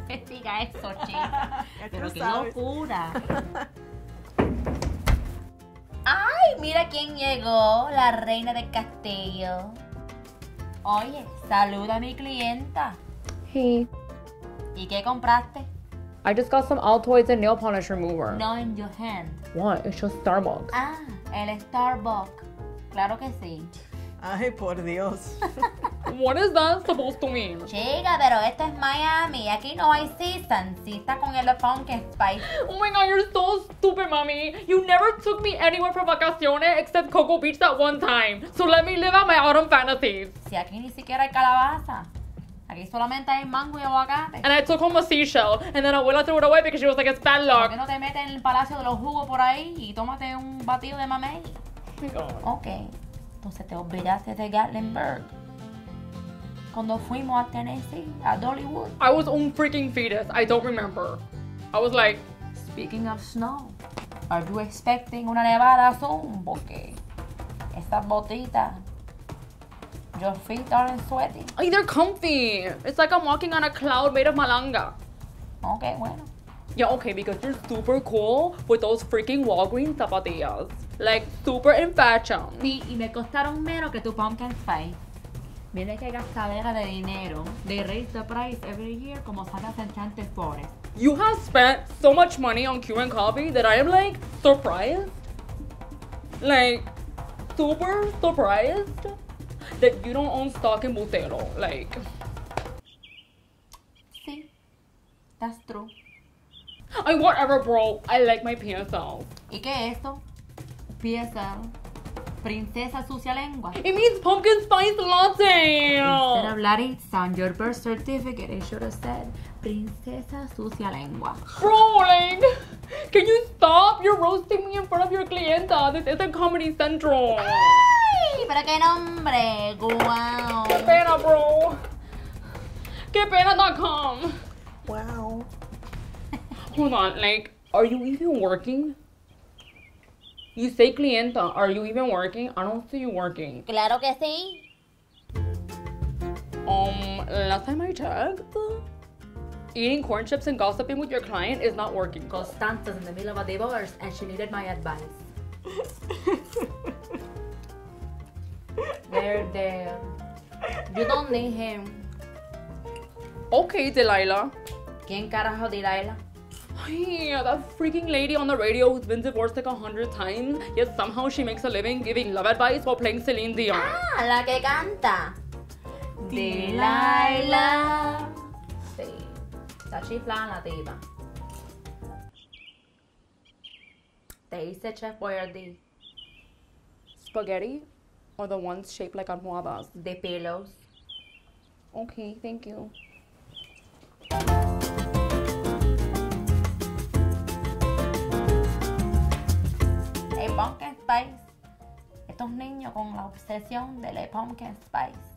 me diga eso, chica. Pero qué locura. Ay, mira quién llegó, la reina del castillo. Oye, saluda a mi clienta. Hey, ¿Y qué compraste? I just got some Altoids and nail polish remover. No in your hand. What? It's just Starbucks. Ah, el Starbucks. Claro que sí. Ay, por Dios. What is that supposed to mean? Chica, pero esto es Miami. Aquí no hay season. Si está con el pumpkin spice. Oh my god, you're so stupid, mommy. You never took me anywhere for vacaciones except Cocoa Beach that one time. So let me live out my autumn fantasies. Si aquí ni siquiera hay calabaza. Aquí solamente hay mango y aguacate. And I took home a seashell, and then Abuela threw it away because she was like, it's bad ¿Por luck. qué no te metes en el palacio de los jugos por ahí y tómate un batido de mamey? Oh my god. Ok. Entonces te olvidaste de Gatlinburg. Cuando fuimos a Tennessee, a Dollywood. I was un freaking fetus. I don't remember. I was like, Speaking of snow, are you expecting una nevada soon? Porque estas botitas, your feet aren't sweaty. oh, they're comfy. It's like I'm walking on a cloud made of malanga. Ok, bueno. Yeah, okay, because you're super cool with those freaking Walgreens zapatillas. Like, super in fashion. Sí, y me costaron menos que tu pumpkin spice. Mira qué gastadera de dinero. They raise the price every year como sacas Enchanted Forest. You have spent so much money on Cuban coffee that I am like surprised. Like, super surprised that you don't own stock in Bustelo. Like, Sí, that's true. I whatever, bro. I like my PSL. ¿Y qué es eso? PSL. Princesa Sucia Lengua. It means pumpkin spice latte. Instead of letting on your birth certificate, it should have said Princesa Sucia Lengua. Bro, like, can you stop? You're roasting me in front of your clienta. This isn't Comedy Central. ¡Ay! ¡Pero qué nombre! ¡Guau! Qué pena, bro. Qué pena.com. Wow. Hold on, like, are you even working? You say clienta, are you even working? I don't see you working. ¡Claro que sí! Last time I checked, eating corn chips and gossiping with your client is not working. Constanza's in the middle of a divorce and she needed my advice. There. You don't need him. Okay, Delilah. ¿Quién carajo Delilah? Hey, that freaking lady on the radio who's been divorced like 100 times, yet somehow she makes a living giving love advice while playing Celine Dion. Ah, la que canta. Delilah. Sí. Está chiflada la tipa. Te hice Chef Boyardee. Spaghetti? Or the ones shaped like almohadas? De pillows. Okay, thank you. El Pumpkin Spice. Estos niños con la obsesión del Pumpkin Spice.